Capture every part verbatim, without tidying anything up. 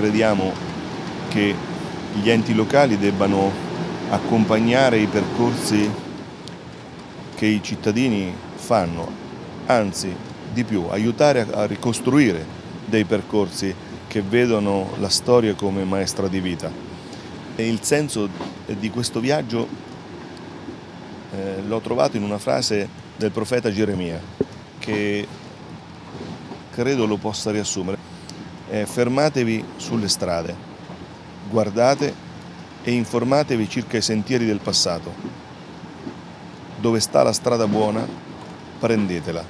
crediamo che gli enti locali debbano accompagnare i percorsi che i cittadini fanno, anzi di più, aiutare a ricostruire dei percorsi che vedono la storia come maestra di vita. E il senso di questo viaggio eh, l'ho trovato in una frase del profeta Geremia, che credo lo possa riassumere. Eh, fermatevi sulle strade, guardate e informatevi circa i sentieri del passato. Dove sta la strada buona, prendetela.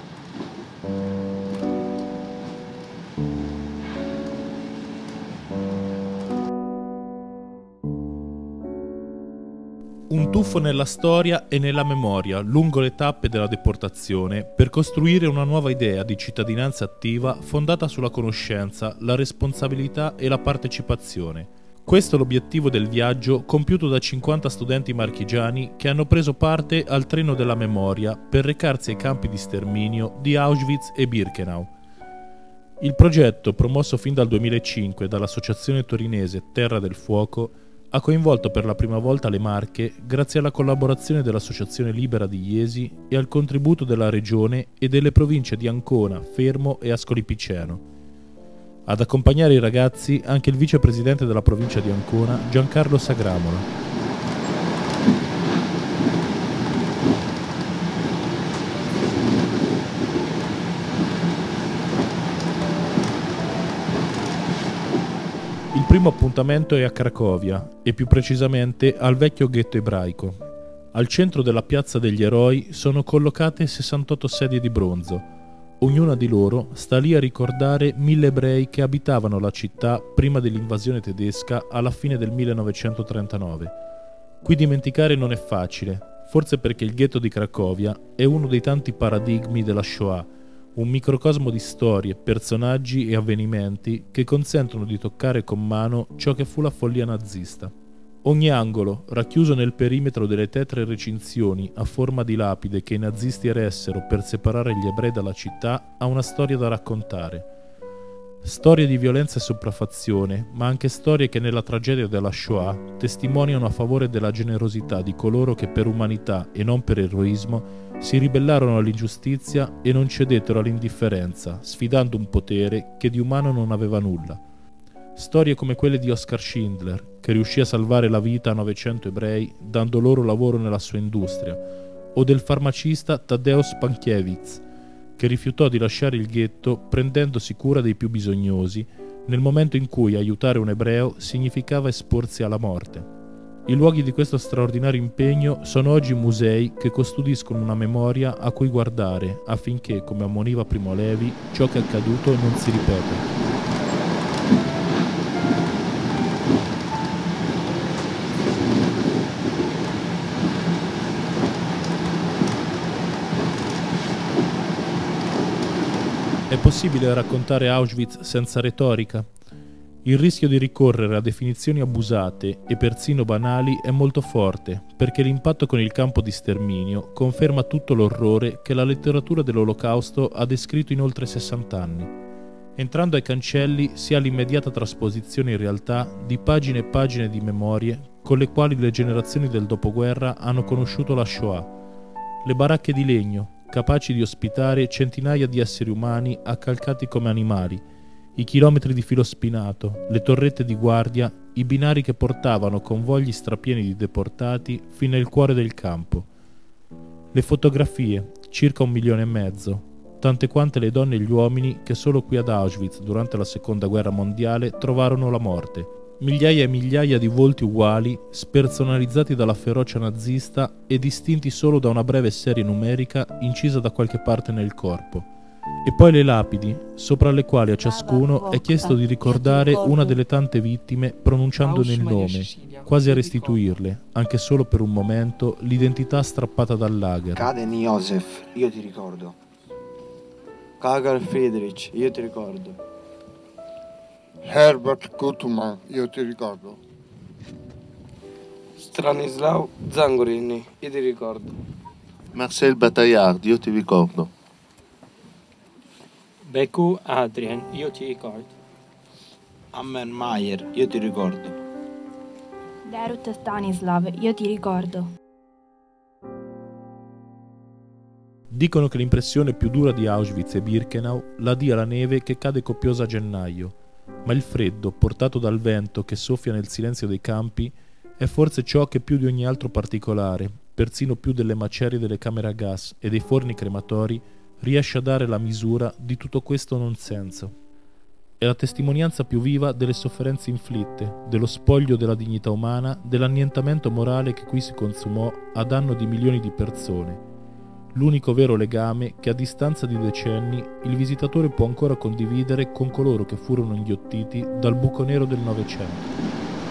Un tuffo nella storia e nella memoria lungo le tappe della deportazione per costruire una nuova idea di cittadinanza attiva fondata sulla conoscenza, la responsabilità e la partecipazione. Questo è l'obiettivo del viaggio compiuto da cinquanta studenti marchigiani che hanno preso parte al treno della memoria per recarsi ai campi di sterminio di Auschwitz e Birkenau. Il progetto, promosso fin dal duemilacinque dall'associazione torinese Terra del Fuoco, ha coinvolto per la prima volta le Marche grazie alla collaborazione dell'Associazione Libera di Iesi e al contributo della Regione e delle province di Ancona, Fermo e Ascoli Piceno. Ad accompagnare i ragazzi anche il vicepresidente della provincia di Ancona, Giancarlo Sagramola. Il primo appuntamento è a Cracovia e più precisamente al vecchio ghetto ebraico. Al centro della piazza degli eroi sono collocate sessantotto sedie di bronzo. Ognuna di loro sta lì a ricordare mille ebrei che abitavano la città prima dell'invasione tedesca alla fine del millenovecentotrentanove. Qui dimenticare non è facile, forse perché il ghetto di Cracovia è uno dei tanti paradigmi della Shoah, un microcosmo di storie, personaggi e avvenimenti che consentono di toccare con mano ciò che fu la follia nazista. Ogni angolo, racchiuso nel perimetro delle tetre recinzioni a forma di lapide che i nazisti eressero per separare gli ebrei dalla città, ha una storia da raccontare. Storie di violenza e sopraffazione, ma anche storie che nella tragedia della Shoah testimoniano a favore della generosità di coloro che per umanità e non per eroismo si ribellarono all'ingiustizia e non cedettero all'indifferenza, sfidando un potere che di umano non aveva nulla. Storie come quelle di Oskar Schindler, che riuscì a salvare la vita a novecento ebrei dando loro lavoro nella sua industria, o del farmacista Tadeusz Pankiewicz, che rifiutò di lasciare il ghetto prendendosi cura dei più bisognosi, nel momento in cui aiutare un ebreo significava esporsi alla morte. I luoghi di questo straordinario impegno sono oggi musei che custodiscono una memoria a cui guardare affinché, come ammoniva Primo Levi, ciò che è accaduto non si ripeta. È possibile raccontare Auschwitz senza retorica? Il rischio di ricorrere a definizioni abusate e persino banali è molto forte, perché l'impatto con il campo di sterminio conferma tutto l'orrore che la letteratura dell'Olocausto ha descritto in oltre sessanta anni. Entrando ai cancelli si ha l'immediata trasposizione in realtà di pagine e pagine di memorie con le quali le generazioni del dopoguerra hanno conosciuto la Shoah. Le baracche di legno, capaci di ospitare centinaia di esseri umani accalcati come animali, i chilometri di filo spinato, le torrette di guardia, i binari che portavano convogli strapieni di deportati fino al cuore del campo. Le fotografie, circa un milione e mezzo, tante quante le donne e gli uomini che solo qui ad Auschwitz durante la seconda guerra mondiale trovarono la morte. Migliaia e migliaia di volti uguali, spersonalizzati dalla ferocia nazista e distinti solo da una breve serie numerica incisa da qualche parte nel corpo. E poi le lapidi, sopra le quali a ciascuno è chiesto di ricordare una delle tante vittime pronunciandone il nome, quasi a restituirle, anche solo per un momento, l'identità strappata dal lager. Kaden Josef, io ti ricordo. Karl Friedrich, io ti ricordo. Herbert Gutmann, io ti ricordo. Stanislav Zangorini, io ti ricordo. Marcel Bataillard, io ti ricordo. Beku Adrien, io ti ricordo. Ammen Mayer, io ti ricordo. Derut Stanislav, io ti ricordo. Dicono che l'impressione più dura di Auschwitz e Birkenau la dia la neve che cade copiosa a gennaio, ma il freddo, portato dal vento che soffia nel silenzio dei campi, è forse ciò che più di ogni altro particolare, persino più delle macerie delle camere a gas e dei forni crematori, riesce a dare la misura di tutto questo non senso. È la testimonianza più viva delle sofferenze inflitte, dello spoglio della dignità umana, dell'annientamento morale che qui si consumò a danno di milioni di persone. L'unico vero legame che a distanza di decenni il visitatore può ancora condividere con coloro che furono inghiottiti dal buco nero del Novecento.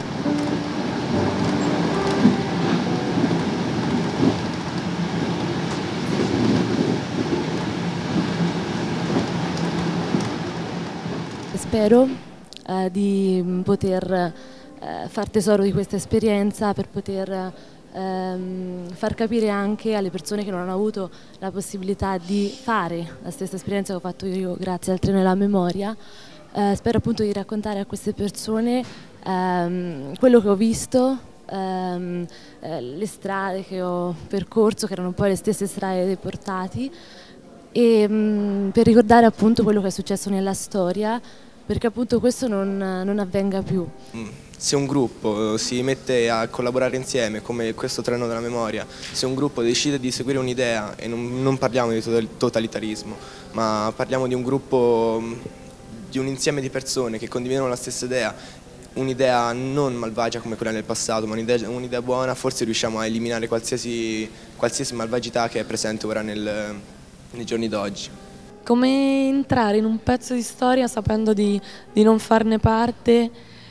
Spero eh, di poter eh, far tesoro di questa esperienza per poter ehm, far capire anche alle persone che non hanno avuto la possibilità di fare la stessa esperienza che ho fatto io grazie al treno della memoria. Eh, spero appunto di raccontare a queste persone ehm, quello che ho visto, ehm, eh, le strade che ho percorso, che erano poi le stesse strade dei deportati, e mh, per ricordare appunto quello che è successo nella storia, perché appunto questo non, non avvenga più. Se un gruppo si mette a collaborare insieme, come questo treno della memoria, se un gruppo decide di seguire un'idea, e non, non parliamo di totalitarismo, ma parliamo di un gruppo, di un insieme di persone che condividono la stessa idea, un'idea non malvagia come quella del passato, ma un'idea un'idea buona, forse riusciamo a eliminare qualsiasi, qualsiasi malvagità che è presente ora nel, nei giorni d'oggi. Come entrare in un pezzo di storia sapendo di, di non farne parte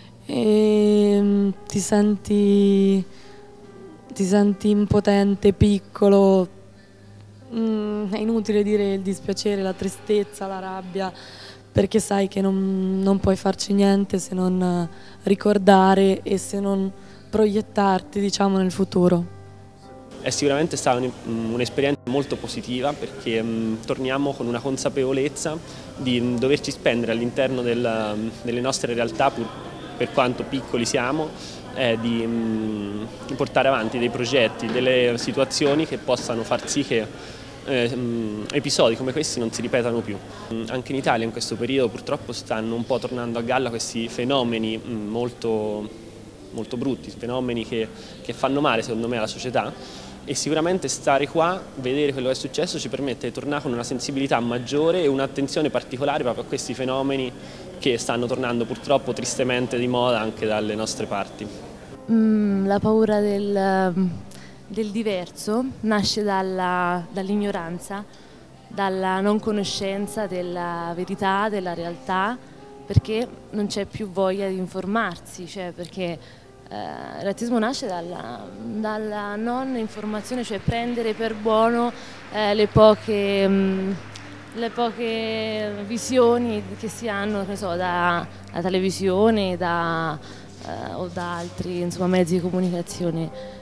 e ti senti, ti senti impotente, piccolo, mm, è inutile dire il dispiacere, la tristezza, la rabbia, perché sai che non, non puoi farci niente se non ricordare e se non proiettarti, diciamo, nel futuro. È sicuramente stata un'esperienza molto positiva perché um, torniamo con una consapevolezza di um, doverci spendere all'interno del, delle nostre realtà, pur, per quanto piccoli siamo, eh, di, um, di portare avanti dei progetti, delle situazioni che possano far sì che eh, um, episodi come questi non si ripetano più. Um, anche in Italia in questo periodo purtroppo stanno un po' tornando a galla questi fenomeni um, molto, molto brutti, fenomeni che, che fanno male secondo me alla società. E sicuramente stare qua, vedere quello che è successo ci permette di tornare con una sensibilità maggiore e un'attenzione particolare proprio a questi fenomeni che stanno tornando purtroppo tristemente di moda anche dalle nostre parti. Mm, la paura del, del diverso nasce dalla, dall'ignoranza, dalla non conoscenza della verità, della realtà, perché non c'è più voglia di informarsi, cioè perché Eh, il razzismo nasce dalla, dalla non informazione, cioè prendere per buono eh, le, poche, mh, le poche visioni che si hanno, che so, da, da televisione da, eh, o da altri insomma, mezzi di comunicazione.